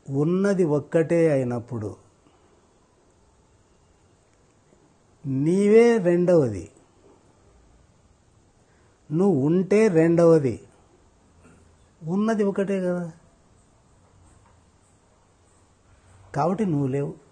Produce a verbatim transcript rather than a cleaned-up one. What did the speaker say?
ఉన్నది ఒక్కటే అయినప్పుడు నీవే రెండవది, నువ్వు ఉంటే రెండవది, ఉన్నది ఒకటే కదా, కాబట్టి నువ్వు లేవు.